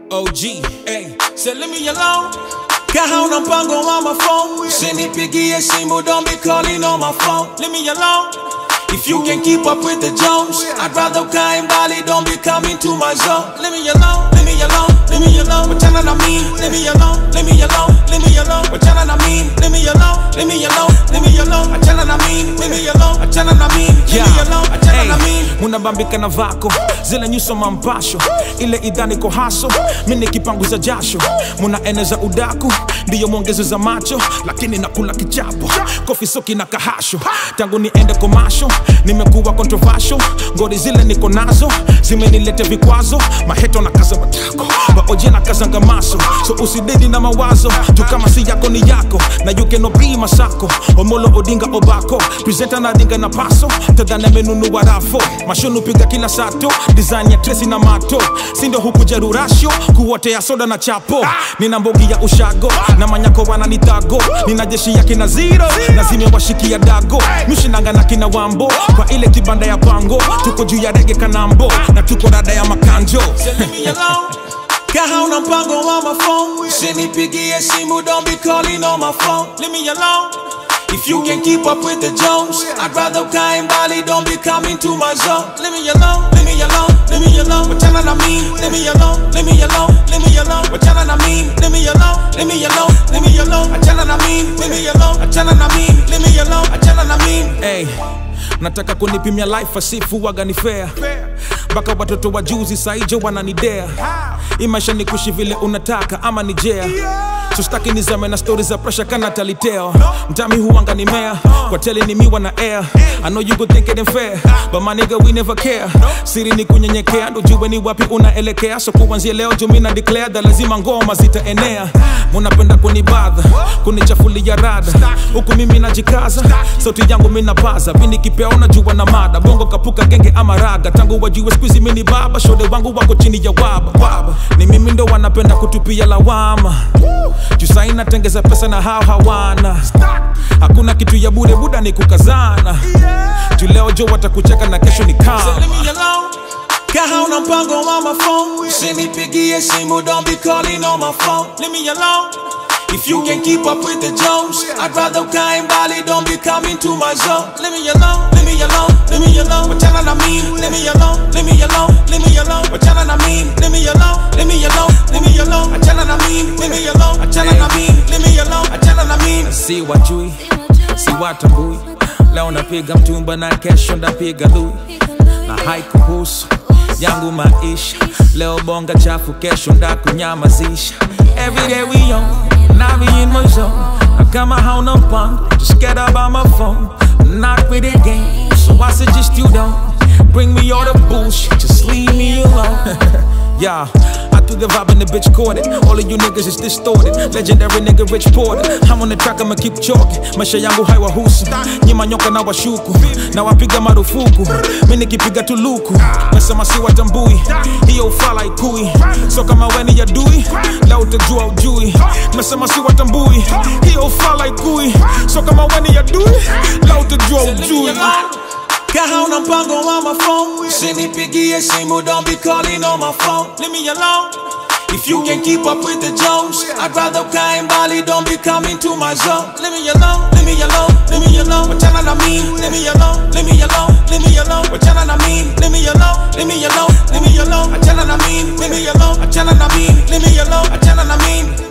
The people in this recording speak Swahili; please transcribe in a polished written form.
OG, hey, say leave me alone. Kahauna mpango on my phone. Sinipigie simu, don't be calling on my phone. Leave me alone. If you can keep up with the Jones, I'd rather kae mbali, don't be coming to my zone. Leave me alone, leave me alone, leave me alone. Wachana na mimi, leave me alone, leave me alone, leave me alone. Wachana na mimi, leave me alone, leave me alone, leave me alone. Wachana na mimi, leave me alone, wachana na mimi, leave me alone, wachana na mimi. Munabambika na vako, zile nyuso mampasho, ile idhani ko haso, mimi kipanguza jasho. Muna eneza udaku, ndiyo mwongezo za macho, lakini nakula kichapo. Kofi soki na kahasho, tangu niende komasho, nimekuwa controversial. Ngori zile niko nazo, zimenilete vikwazo. Maheto na kaza matako, baoje na kaza ngamaso. So usidedi na mawazo, tu kama si yako ni yako. Na you cannot be masako, Omolo Odinga Obako. Presenter na dinga na paso, tadane menunu warafo. Mashonu piga kila sato, design ya Tracy na mato. Sindo huku jeru ratio, kuwote ya soda na chapo. Nina mbogi ya ushago, na manyako wana nitago. Nina jeshi ya kina zero, na zime washiki ya dago. Mishinanga na kina wambo, kwa ile kibanda ya pango. Tuko juu ya rege kanambo, na tuko rada ya makanjo. Kahauna mpango on my phone. Sinipigie simu, don't be calling on my phone. Leave me alone. If you can keep up with the Jones, I'd rather kae mbali, don't be coming to my zone. Leave me alone, leave me alone, leave me alone. Wachana na mimi, leave me alone, leave me alone, leave me alone. Wachana na mimi, leave me alone, leave me alone, leave me alone. Wachana na mimi, leave me alone, wachana na mimi, leave me alone, wachana na mimi. Hey, nataka kunipimia life asifu waga ni fair. Baka watoto wa juzi saijo wananidea. Imaisha ni kushi vile unataka ama ni jea. So staki nizame na stories za pressure kana taliteo. Mtami huanga ni mea, kwa tele ni miwa na air. I know you could think it ain't fair, but my nigga we never care. Siri ni kunyenyekea, ndo jue ni wapi unaelekea. So kuanzia leo jumina declare da lazima ngoma zitaenea. Munapenda kunibadha, kunichafulia rada. Huku mimi najikaza, sauti yangu mina baza. Bini kipea unajua na mada, bongo kapuka genge ama raga. Tangu wajue squeezy mini baba, shode wangu wako chini ya waba. Ni mimi ndo wanapenda kutupia lawama. Jusaina tengeza pesa na hao hawana. Hakuna kitu ya bure buda ni kukazana. Juleo jo watakucheka na kesho ni kama. So leave me alone. Kahauna mpango on my phone. Sinipigie simu, don't be calling on my phone. Leave me alone. If you can keep up with the Jones, I'd rather kae mbali, don't be coming to my zone. Leave me alone, leave me alone, leave me alone. Wachana na mimi, leave me alone, leave me alone, leave me alone. Wachana na mimi, leave me alone, leave me alone, leave me alone. Wachana na mimi, leave me alone, wachana na mimi, leave me alone, wachana na mimi. Si wajui, si watambui. Leo napiga mtumba na kesho ndapiga lui. Na haikuhusu yangu maisha. Leo bonga chafu kesho ndakunyamazisha. Every day we on, now we in my zone. I got my hound up on, just get up on my phone. Not with the game, so I suggest you don't bring me all the bullshit, just leave me alone. Yeah, I threw the vibe and the bitch caught it. All of you niggas is distorted. Legendary nigga Rich Porter. I'm on the track, I'ma keep chalking. Maisha yangu haiwahusu, nyima nyoka na washuku. Na wapiga marufuku, mimi kipiga tuluku. Nasema si watambui, hiyo ufala ikui. So kama weni ya dui, la utajua ujui. Nasema si watambui, hiyo ufala ikui. So kama weni ya dui, la utajua ujui. Kahauna mpango on my phone. Sinipigie simu, don't be calling on my phone. Leave me alone. If you can keep up with the Jones, I'd rather kae mbali, don't be coming to my zone. Leave me alone, leave me alone, leave me alone. Wachana na mimi, leave me alone, leave me alone, leave me alone. Wachana na mimi, leave me alone, leave me alone, leave me alone. Wachana na mimi, leave me alone, wachana na mimi, leave me alone, wachana na mimi.